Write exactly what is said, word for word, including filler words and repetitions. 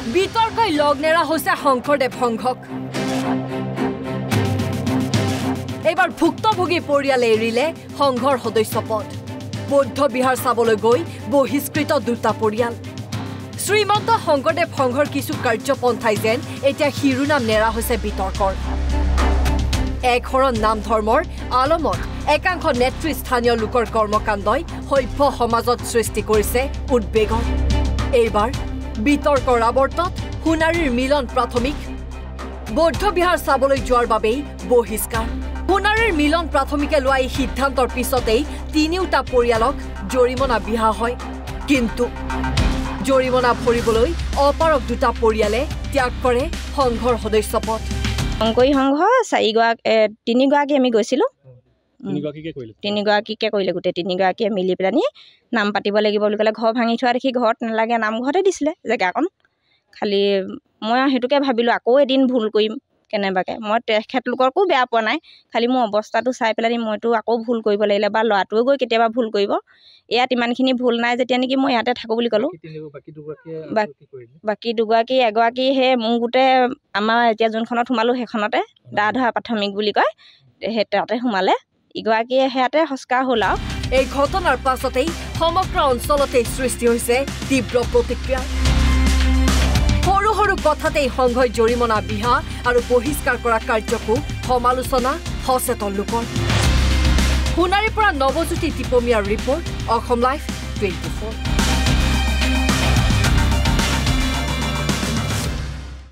বিতৰ্কই লগ নেৰা হৈছে শংকৰদেৱ সংঘক এইবাৰ ভুক্তভোগী পৰিয়ালে এৰিলে সংঘৰ সদস্য পদ বৌদ্ধ বিহাৰ চাবলৈ গৈ বহিষ্কৃত দুটা পৰিয়াল শ্ৰীমন্ত শংকৰদেৱ সংঘৰ কিছু কাৰ্যপন্থাই যেন এতিয়া শিৰোনাম নেৰা হৈছে বিতৰ্কৰ এক হৰণ নাম ধৰ্মৰ আলমত একাংশ নেতৃস্থানীয় লোকৰ কৰ্মকাণ্ডই সভ্য সমাজত সৃষ্টি কৰিছে উদ্বেগৰ এইবাৰ বিতৰ্কৰ আৱৰ্তত সোণাৰীৰ মিলন প্ৰাথমিক বৌদ্ধ বিহাৰ চাবলৈ যোৱাৰ বাবেই বহিষ্কাৰ সোণাৰীৰ মিলন প্ৰাথমিকে লোৱা এই সিদ্ধান্তৰ পিছতেই তিনিওটা পৰিয়ালক জৰিমনা বিহা হয় কিন্তু জৰিমনা ভৰিবলৈ অপাৰক দুটা পৰিয়ালে ত্যাগ কৰে সংঘৰ সদস্য পদ শংকৰী সংঘ চাৰিগৰাকী তিনিগৰাকী আমি গৈছিলোঁ তিনিগৰাকীকে কৰিলে গোটেই তিনিগৰাকীয়ে মিলি পেলানি নাম পাতিব লাগিব বুলি ক'লে ঘৰ ভাঙি থোৱা দেখি ঘৰত নালাগে নামঘৰতে দিছিলে জেগাকণ খালি মই সেইটোকে ভাবিলোঁ আকৌ এদিন ভুল কৰিম কেনেবাকৈ মই তেখেতলোককো বেয়া পোৱা নাই খালি মোৰ অৱস্থাটো চাই পেলানি মইতো আকৌ ভুল কৰিব লাগিলে বা ল'ৰাটোৱে গৈ কেতিয়াবা ভুল কৰিব ইয়াত ইমানখিনি ভুল নাই যেতিয়া নেকি মই ইয়াতে থাকোঁ বুলি ক'লোঁ বাকী দুগৰাকী এগৰাকী সেই মোৰ গোটেই আমাৰ এতিয়া যোনখনত সোমালোঁ সেইখনতে দা ধৰা প্ৰাথমিক বুলি কয় সেই তাতে সোমালে ইগৰাকীয়ে সেয়াতে সংস্কাৰ হ'ল আৰু এই ঘটনাৰ পাছতেই সমগ্ৰ অঞ্চলতে সৃষ্টি হৈছে তীব্ৰ প্ৰতিক্ৰিয়া সৰু সৰু কথাতেই সংঘই জৰিমনা বিহা আৰু বহিষ্কাৰ কৰা কাৰ্যকো সমালোচনা সচেতন লোকৰ সোণাৰীৰ পৰা নৱজ্যোতি টিপমীয়াৰ report Assam live twenty four